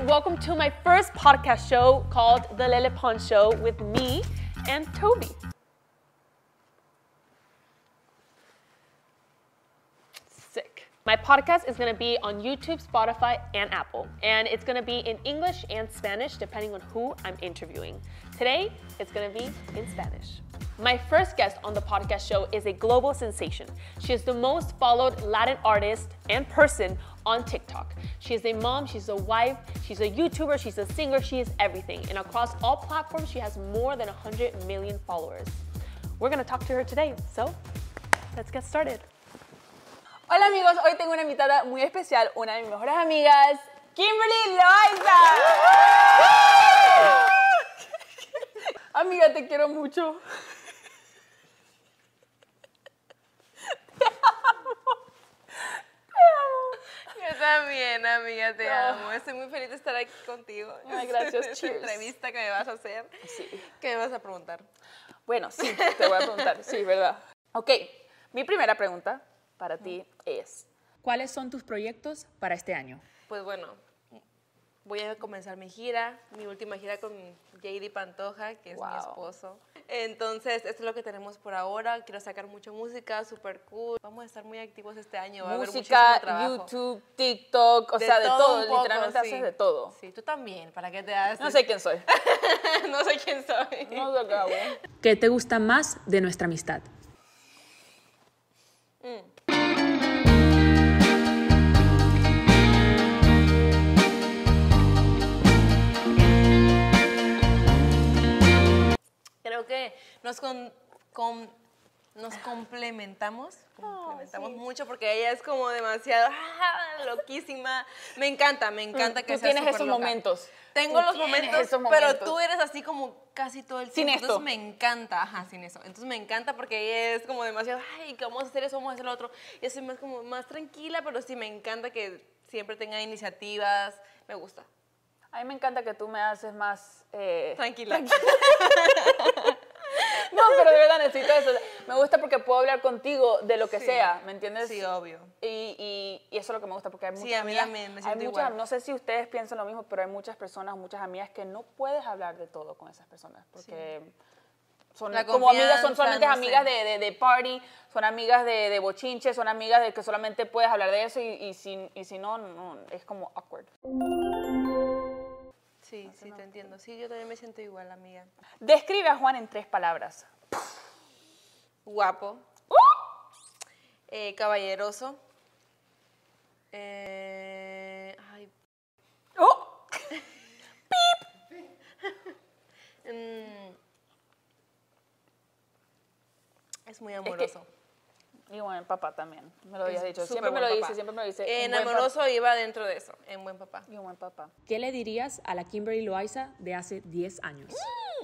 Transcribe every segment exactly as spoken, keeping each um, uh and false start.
welcome to my first podcast show called The Lele Pon Show with me and Toby. Sick. My podcast is gonna be on YouTube, Spotify, and Apple. And it's gonna be in English and Spanish, depending on who I'm interviewing. Today, it's gonna be in Spanish. My first guest on the podcast show is a global sensation. She is the most followed Latin artist and person on TikTok. She is a mom, she's a wife, she's a YouTuber, she's a singer, she is everything. And across all platforms, she has more than one hundred million followers. We're gonna talk to her today, so let's get started. Hola amigos, hoy tengo una invitada muy especial, una de mis mejores amigas, Kimberly Loaiza. Amiga, te quiero mucho. Te amo. Te amo. Yo también, amiga, te Oh. amo. Estoy muy feliz de estar aquí contigo. Ay, gracias. Esta Cheers. entrevista que me vas a hacer. Sí. ¿Qué me vas a preguntar? Bueno, sí, te voy a preguntar, sí, ¿verdad? Ok, mi primera pregunta para ti es, ¿cuáles son tus proyectos para este año? Pues bueno, voy a comenzar mi gira, mi última gira con J D Pantoja, que es Wow. mi esposo. Entonces, esto es lo que tenemos por ahora. Quiero sacar mucha música, súper cool. Vamos a estar muy activos este año. Va a haber música, muchísimo trabajo. YouTube, TikTok, o De sea, de todo todo, un poco, literalmente sí. haces de todo. Sí, tú también, ¿para qué te haces? No sé quién soy. No sé quién soy. No sé qué hago. ¿Qué te gusta más de nuestra amistad? Creo que nos, con, con- nos complementamos, complementamos sí. mucho porque ella es como demasiado ah, loquísima. Me encanta, me encanta que Tú seas tienes súper esos loca. momentos. Tengo Tú los tienes momentos, esos pero momentos. tú eres así como casi todo el Sin tiempo. esto. Entonces me encanta, ajá, sin eso. Entonces me encanta porque ella es como demasiado, ay, que vamos a hacer eso, vamos a hacer lo otro. Yo soy más como más tranquila, pero sí me encanta que siempre tenga iniciativas. Me gusta. A mí me encanta que tú me haces más... eh, Tranquila. No, pero de verdad necesito eso. Me gusta porque puedo hablar contigo de lo que Sí. sea, ¿me entiendes? Sí, obvio. Y, y, y eso es lo que me gusta porque hay muchas Sí, a mí amigas, también, me hay siento muchas, igual. no sé si ustedes piensan lo mismo, pero hay muchas personas, muchas amigas que no puedes hablar de todo con esas personas porque son La como amigas, son confianza, solamente no amigas sé. de, de, de party, son amigas de, de bochinche, son amigas de que solamente puedes hablar de eso y, y, si, y si no, no, es como awkward. Sí, sí, te entiendo. Sí, yo también me siento igual, amiga. Describe a Juan en tres palabras. Guapo. Eh, caballeroso. Eh, ay, ¡Oh! mm, es muy amoroso. Y buen papá también, me lo habías Es dicho. súper Siempre me buen lo papá. dice, siempre me lo dice. En un buen amoroso iba dentro de eso, en buen papá. papá. Y un buen papá. ¿Qué le dirías a la Kimberly Loaiza de hace diez años?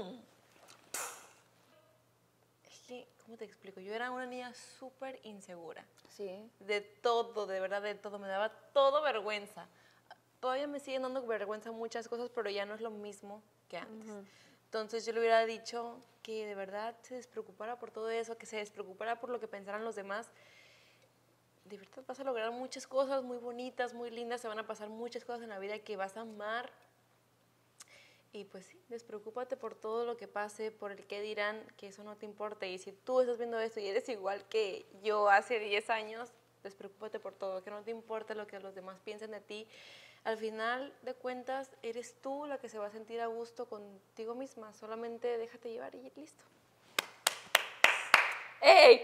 Es que, ¿cómo te explico? Yo era una niña súper insegura. Sí. De todo, de verdad, de todo. Me daba todo vergüenza. Todavía me siguen dando vergüenza muchas cosas, pero ya no es lo mismo que antes. Entonces yo le hubiera dicho que de verdad se despreocupara por todo eso, que se despreocupara por lo que pensaran los demás. De verdad vas a lograr muchas cosas muy bonitas, muy lindas, se van a pasar muchas cosas en la vida que vas a amar. Y pues sí, despreocúpate por todo lo que pase, por el que dirán, que eso no te importa. Y si tú estás viendo esto y eres igual que yo hace diez años, despreocúpate por todo, que no te importa lo que los demás piensen de ti. Al final de cuentas, eres tú la que se va a sentir a gusto contigo misma. Solamente déjate llevar y listo. ¡Ey!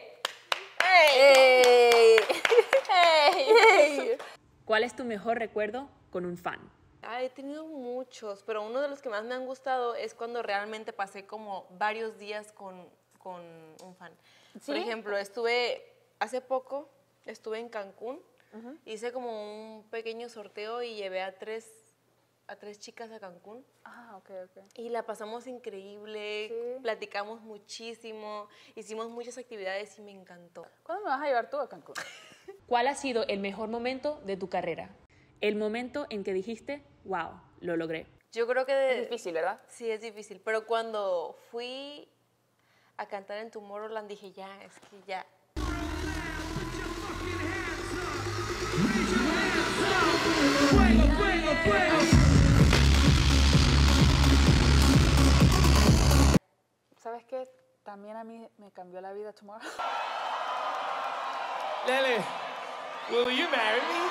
¡Ey! ¡Ey! ¡Ey! ¿Cuál es tu mejor recuerdo con un fan? Ah, he tenido muchos, pero uno de los que más me han gustado es cuando realmente pasé como varios días con, con un fan. Por ¿Sí? ejemplo, estuve, hace poco, estuve en Cancún, hice como un pequeño sorteo y llevé a tres, a tres chicas a Cancún. Ah, ok, ok. Y la pasamos increíble, Sí. platicamos muchísimo, hicimos muchas actividades y me encantó. ¿Cuándo me vas a llevar tú a Cancún? ¿Cuál ha sido el mejor momento de tu carrera? El momento en que dijiste, wow, lo logré. Yo creo que... de- Es difícil, ¿verdad? Sí, es difícil, pero cuando fui a cantar en Tomorrowland dije, ya, es que ya. también a mí me cambió la vida Tomorrow. Lele, will you marry me?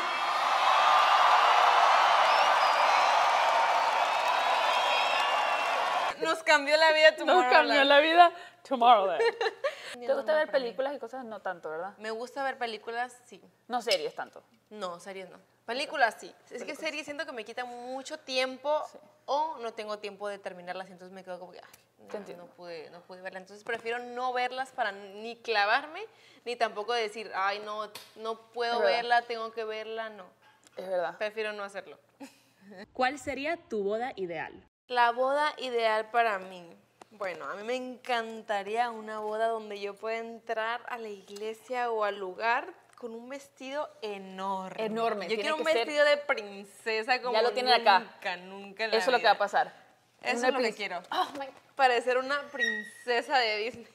Nos cambió la vida Nos Tomorrowland. cambió la vida Tomorrowland. ¿Te gusta ver películas y cosas? No tanto, ¿verdad? Me gusta ver películas, sí. No series tanto. No, series no. Películas sí. Es que series siento que me quita mucho tiempo o no tengo tiempo de terminarlas, entonces me quedo como que, ay, Te no, entiendo. no pude, no pude verla. Entonces prefiero no verlas para ni clavarme, ni tampoco decir, ay, no, no puedo Es verdad. verla, tengo que verla, no. Es verdad. Prefiero no hacerlo. ¿Cuál sería tu boda ideal? La boda ideal para mí. Bueno, a mí me encantaría una boda donde yo pueda entrar a la iglesia o al lugar con un vestido enorme. Enorme, Yo tiene quiero un que ser- vestido de princesa como Ya lo tienen acá. nunca, nunca en la Eso es lo que va a vida. pasar. Eso Una es lo que prin- quiero. Oh, my- Parecer una princesa de Disney.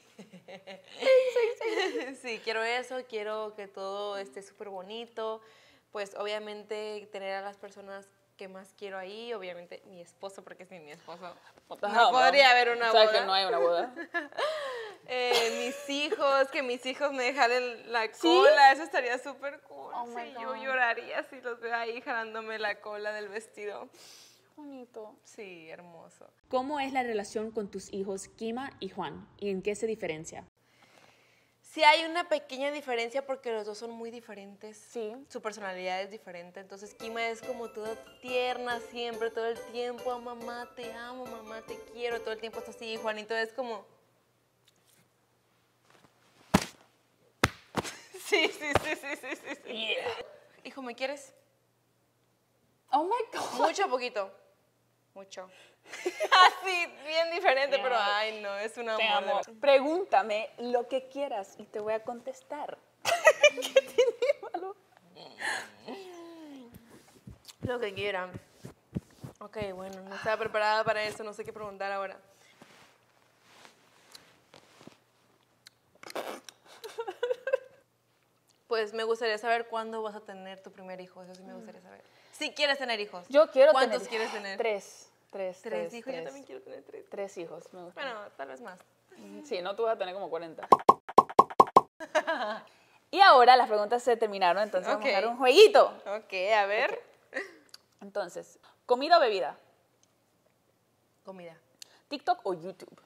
Sí, quiero eso, quiero que todo esté súper bonito. Pues obviamente tener a las personas que más quiero ahí, obviamente mi esposo, porque sin mi esposo What the no hell, bro? podría haber una ¿Sabes boda. que no hay una boda? Eh, mis hijos, que mis hijos me jalen la cola, eso estaría súper cool. Oh my Sí, yo God. lloraría si los veo ahí jalándome la cola del vestido. Bonito. Sí, hermoso. ¿Cómo es la relación con tus hijos Kima y Juan? ¿Y en qué se diferencia? Sí hay una pequeña diferencia porque los dos son muy diferentes. Sí. Su personalidad es diferente. Entonces Kima es como toda tierna siempre, todo el tiempo. "Ah, mamá, te amo, mamá, te quiero". Todo el tiempo está así. Juanito es como... Sí, sí, sí, sí, sí, sí. sí. Yeah. Hijo, ¿me quieres? Oh my God. Mucho o poquito. Mucho. Así, bien diferente, pero ay, no, es un amor. Te de amo. verdad. Pregúntame lo que quieras y te voy a contestar. ¿Qué tiene de malo? Lo que quieran. Ok, bueno, no estaba preparada para eso, no sé qué preguntar ahora. Pues me gustaría saber cuándo vas a tener tu primer hijo, eso sí me gustaría saber. Si quieres tener hijos. Yo quiero ¿Cuántos tener... quieres tener? Tres. Tres, Tres tres, hijos, tres. yo también quiero tener tres. Tres hijos, me gusta. Bueno, tal vez más. Sí, no, tú vas a tener como cuarenta. Y ahora las preguntas se terminaron, entonces vamos a Ok. hacer un jueguito. Ok, a ver. Entonces, ¿comida o bebida? Comida. ¿TikTok o YouTube?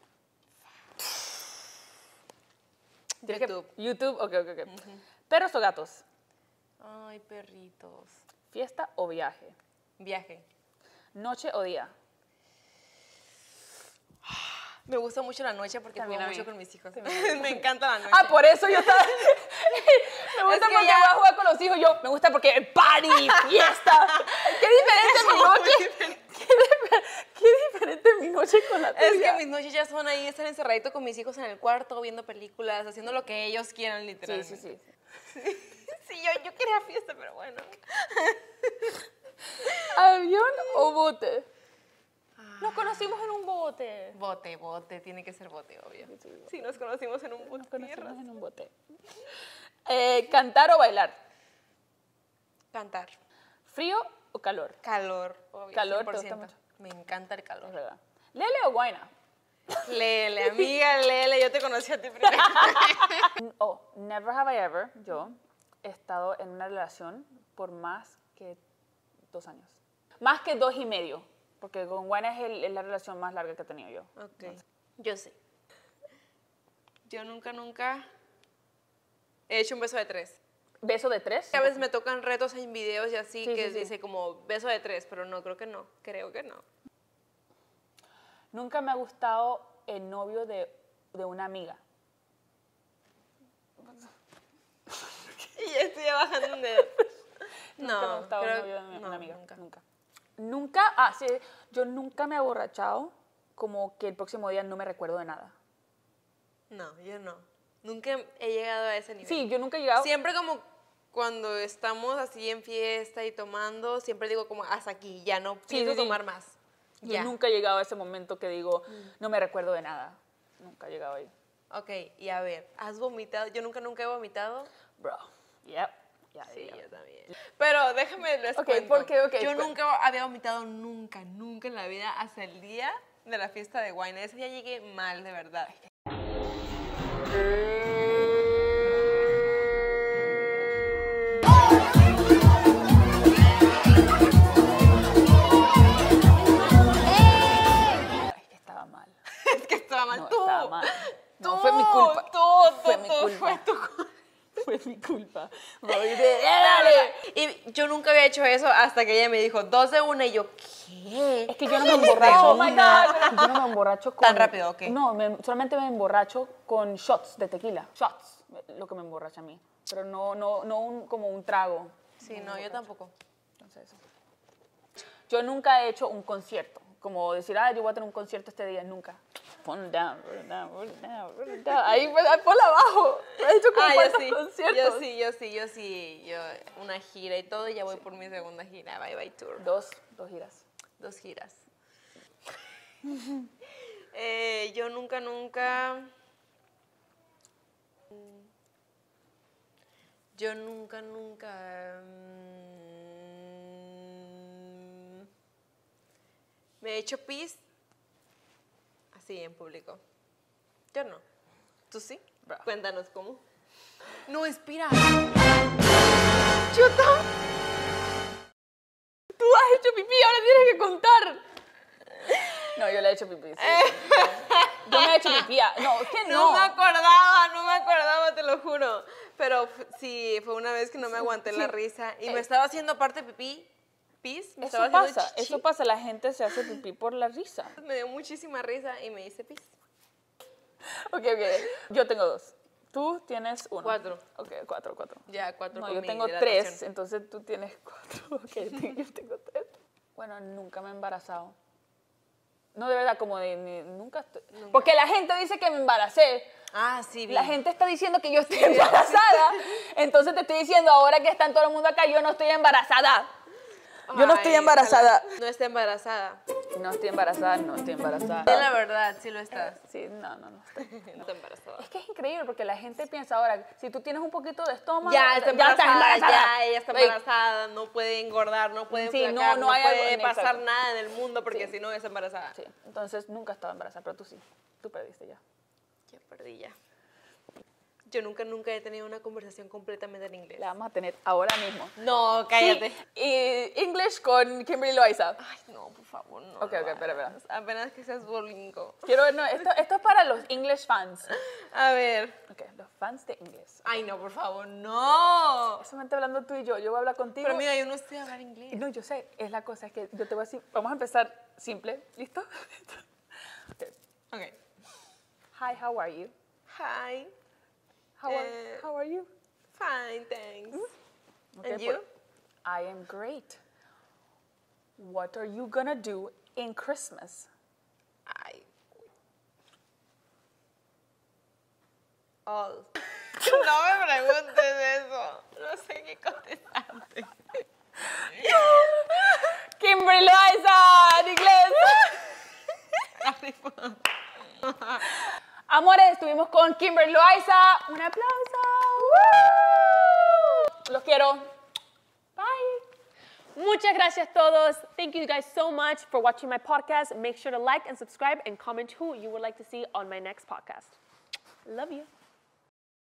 Tienes que- YouTube. YouTube, ok, ok, ok. ¿Perros o gatos? Ay, perritos. ¿Fiesta o viaje? Viaje. ¿Noche o día? Me gusta mucho la noche porque También juego a mí. mucho con mis hijos. También a mí. Me encanta la noche. Ah, por eso yo estaba... me gusta Es que porque ya- voy a jugar con los hijos. Yo, me gusta porque party, fiesta. Qué diferente es mi Muy noche. diferente. Qué, dif- qué diferente es mi noche con la tuya. Es que mis noches ya son ahí, estar encerradito con mis hijos en el cuarto, viendo películas, haciendo lo que ellos quieran, Sí, literalmente. sí, sí. Sí, yo, yo quería fiesta, pero bueno. ¿Avión o bote? Nos conocimos en un bote. Bote, bote, tiene que ser bote, obvio. Sí, sí. Sí, nos conocimos en un bote. Nos conocimos tierras. en un bote. Eh, ¿Cantar o bailar? Cantar. ¿Frío o calor? Calor, obvio. Calor, ¿te gusta cien por ciento. mucho? Me encanta el Es calor. verdad. ¿Lele o Guayna? Lele, amiga, Lele, yo te conocí a ti primero. Oh, never have I ever, yo, he estado en una relación por más que dos años. Más que dos y medio, porque con Guayna es, el- es la relación más larga que he tenido yo. Ok. Yo sí. Yo nunca, nunca he hecho un beso de tres. ¿Beso de tres? A veces me tocan retos en videos y así Sí, que sí, sí. dice como beso de tres, pero no, creo que no. Creo que no. Nunca me ha gustado el novio de, de una amiga. Y ya estoy bajando un dedo. Nunca me ha No, gustado el creo- novio de una no, amiga. nunca. Nunca. Nunca, ah, sí, yo nunca me he aborrachado como que el próximo día no me recuerdo de nada. No, yo no. Nunca he llegado a ese nivel. Sí, yo nunca he llegado. Siempre como cuando estamos así en fiesta y tomando, siempre digo como hasta aquí, ya no Sí, pienso sí, sí. tomar más. Yo Ya. nunca he llegado a ese momento que digo, no me recuerdo de nada. Nunca he llegado ahí. Ok, y a ver, ¿has vomitado? Yo nunca, nunca he vomitado. Bro, yep. Ya, Sí, ya. yo también. Pero déjame les Ok, cuento. ¿por qué? Ok, yo cu- nunca había vomitado, nunca, nunca en la vida, hasta el día de la fiesta de Wine. Ese día llegué mal, de verdad. Es que estaba mal. Es que estaba mal No, tú. estaba mal. No, Tú, fue mi culpa. Tú, tú, Fue mi tú, culpa. fue tu culpa. Fue mi culpa. Me olvidé. ¡Dale! Y yo nunca había hecho eso hasta que ella me dijo dos de una y yo, ¿qué? Es que yo no me emborracho. Oh my God. Yo no me emborracho con. ¿Tan rápido o qué? No, me- solamente me emborracho con shots de tequila. Shots, lo que me emborracha a mí. Pero no, no, no un- como un trago. Sí, no, yo tampoco. Entonces, yo nunca he hecho un concierto. Como decir, ah, yo voy a tener un concierto este día. Nunca. Pon down, pon down, pon down, pon down. Ahí, ahí por abajo. He hecho como Ah, yo cuántos sí, conciertos. yo sí, yo sí, yo sí, yo una gira y todo, y ya voy por mi segunda gira, Bye Bye Tour. Dos, dos giras. Dos giras. Eh, yo nunca, nunca... mm, Yo nunca, nunca... mm, me he hecho pis así en público. Yo no. ¿Tú sí? Bra. Cuéntanos cómo. No, espera. Yo también. Tú has hecho pipí, ahora tienes que contar. No, yo le he hecho pipí. Sí. Yo me he hecho pipí. ah, No, es que No no. me acordaba, no me acordaba, te lo juro. Pero f- sí, fue una vez que no me aguanté la sí. risa y Eh. me estaba haciendo aparte pipí, pis, me Eso estaba haciendo pasa, chichi. eso pasa. La gente se hace pipí por la risa. Me dio muchísima risa y me hice pis. Ok, ok. Yo tengo dos. Tú tienes uno. Cuatro. Ok, cuatro, cuatro. Ya, cuatro No, con yo mi tengo hidratación. tres, entonces tú tienes cuatro. Ok, te- yo tengo tres. Bueno, nunca me he embarazado. No, de verdad, como de, ni- nunca estoy... Porque la gente dice que me embaracé. Ah, sí, vi. La gente está diciendo que yo estoy embarazada. Entonces te estoy diciendo, ahora que está todo el mundo acá, yo no estoy embarazada. Yo no estoy Ay, embarazada. ojalá No está embarazada. No estoy embarazada, no estoy embarazada. De la verdad, sí lo estás. Sí, no, no, no estoy. No está embarazada. Es que es increíble porque la gente piensa ahora, si tú tienes un poquito de estómago, Ya está estás embarazada, ya, ella está Ey, embarazada, no puede engordar, no puede Sí, no, enflacar, no no, hay puede algo- pasar exacto. nada en el mundo porque Sí. si no es embarazada. Sí, entonces nunca estaba embarazada, pero tú sí. Tú perdiste ya. Ya perdí ya. Yo nunca, nunca he tenido una conversación completamente en inglés. La vamos a tener ahora mismo. No, cállate. Sí, y English con Kimberly Loaiza. Ay, no, por favor, no. Ok, lo ok, espera, hagas. espera. Apenas que seas bolingo. Quiero ver, no, esto, esto es para los English fans. A ver. Ok, los fans de inglés. Ay, no, por favor, no. Solamente hablando tú y yo, yo voy a hablar contigo. Pero mira, yo no sé hablar inglés. No, yo sé, es la cosa, es que yo te voy a decir, vamos a empezar simple, ¿listo? Ok. Ok. Hi, how are you? Hi. How are, Eh, how are you? Fine, thanks. Ok, And pues, you? I am great. What are you gonna do in Christmas? Ay. All. No me preguntes eso. No sé qué contestarte. Kimberly Loaiza, en inglés. Amores, estuvimos con Kimberly Loaiza. Un aplauso. ¡Woo! Los quiero. Bye. Muchas gracias a todos. Thank you guys so much for watching my podcast. Make sure to like and subscribe and comment who you would like to see on my next podcast. Love you.